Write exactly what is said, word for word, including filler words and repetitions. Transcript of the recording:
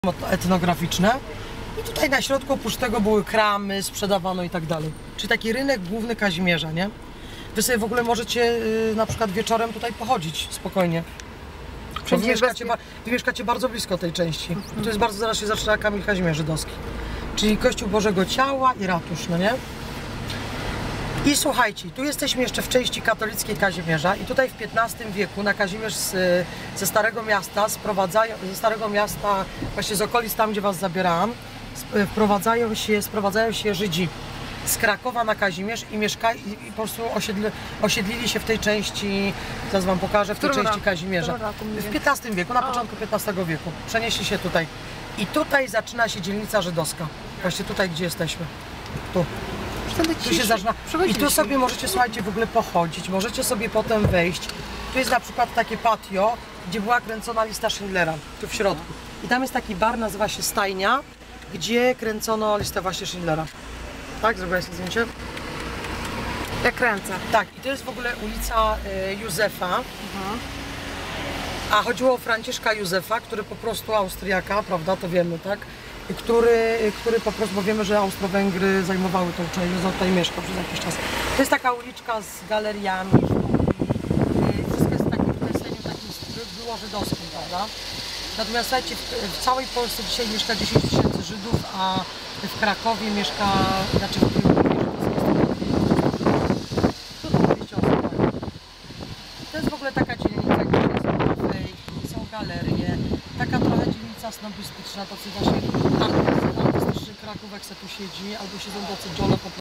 etnograficzne i tutaj na środku oprócz tego były kramy, sprzedawano i tak dalej. Czyli taki rynek główny Kazimierza, nie? Wy sobie w ogóle możecie yy, na przykład wieczorem tutaj pochodzić spokojnie. Wy mieszkacie, wy mieszkacie bardzo blisko tej części. To jest bardzo, zaraz się zaczyna Kamil Kazimierz Żydowski. Czyli Kościół Bożego Ciała i ratusz, no nie? I słuchajcie, tu jesteśmy jeszcze w części katolickiej Kazimierza i tutaj w piętnastym wieku na Kazimierz z, ze Starego Miasta sprowadzają, ze Starego Miasta, właśnie z okolic tam, gdzie was zabierałam, wprowadzają się, sprowadzają się Żydzi z Krakowa na Kazimierz i mieszka, i, i po prostu osiedli, osiedlili się w tej części, zaraz wam pokażę, w tej części roku? Kazimierza. W piętnastym wieku, na początku piętnastego wieku. Przenieśli się tutaj. I tutaj zaczyna się dzielnica żydowska. Właśnie tutaj, gdzie jesteśmy. Tu. Tu się zaczyna. I tu sobie możecie, słuchajcie, w ogóle pochodzić, możecie sobie potem wejść. Tu jest na przykład takie patio, gdzie była kręcona lista Schindlera, tu w środku. I tam jest taki bar, nazywa się Stajnia, gdzie kręcono listę właśnie Schindlera. Tak, zrobiłaś sobie zdjęcie? Ja kręcę. Tak, i to jest w ogóle ulica y, Józefa. Mhm. A chodziło o Franciszka Józefa, który po prostu Austriaka, prawda, to wiemy, tak? Który, który po prostu, bo wiemy, że Austro-Węgry zajmowały tą część, że tutaj mieszkał przez jakiś czas. To jest taka uliczka z galeriami, wszystko jest w takim kresleniu takim było żydowskim, prawda? Natomiast słuchajcie, w, w całej Polsce dzisiaj mieszka dziesięć tysięcy Żydów, a w Krakowie mieszka, znaczy w tym to jest w ogóle taka dzielnica, gdzie jest kafej, są galerie, taka trochę dzielnica snobistyczna, tacy właśnie artystyczny Krakówek se tu siedzi, albo siedzą tacy dżole po